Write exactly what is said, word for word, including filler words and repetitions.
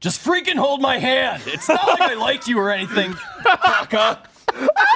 Just freaking hold my hand. It's not like I like you or anything, Baka.